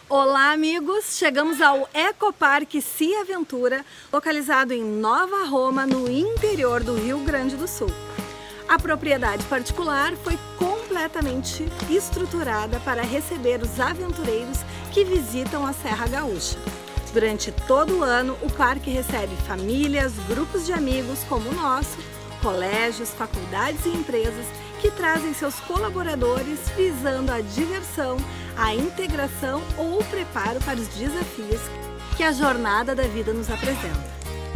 Olá, amigos! Chegamos ao Ecoparque Cia Aventura, localizado em Nova Roma, no interior do Rio Grande do Sul. A propriedade particular foi completamente estruturada para receber os aventureiros que visitam a Serra Gaúcha. Durante todo o ano, o parque recebe famílias, grupos de amigos como o nosso, colégios, faculdades e empresas que trazem seus colaboradores visando a diversão, a integração ou o preparo para os desafios que a jornada da vida nos apresenta.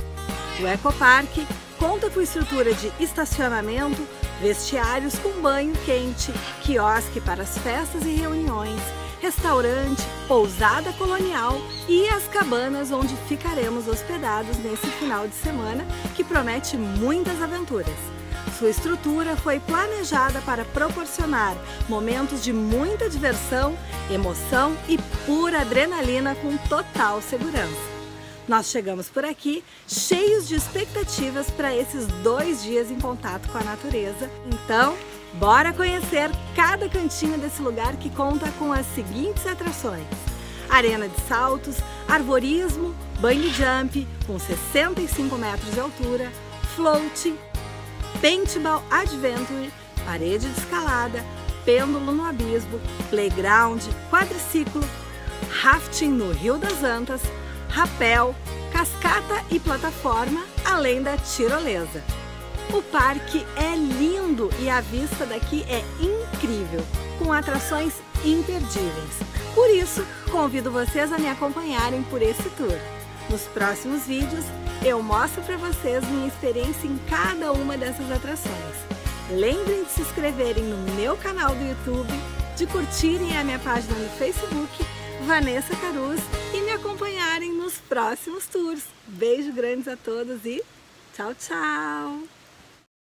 O Ecoparque conta com estrutura de estacionamento, vestiários com banho quente, quiosque para as festas e reuniões, restaurante, pousada colonial e as cabanas onde ficaremos hospedados nesse final de semana que promete muitas aventuras. Sua estrutura foi planejada para proporcionar momentos de muita diversão, emoção e pura adrenalina com total segurança. Nós chegamos por aqui cheios de expectativas para esses 2 dias em contato com a natureza. Então, bora conhecer cada cantinho desse lugar que conta com as seguintes atrações: arena de saltos, arborismo, bungee jump com 65 metros de altura, floating, paintball adventure, parede de escalada, pêndulo no abismo, playground, quadriciclo, rafting no Rio das Antas, rapel, cascata e plataforma, além da tirolesa. O parque é lindo e a vista daqui é incrível, com atrações imperdíveis. Por isso, convido vocês a me acompanharem por esse tour. Nos próximos vídeos, eu mostro para vocês minha experiência em cada uma dessas atrações. Lembrem de se inscreverem no meu canal do YouTube, de curtirem a minha página no Facebook, Vanessa Caruz, e me acompanharem nos próximos tours. Beijo grandes a todos e tchau, tchau!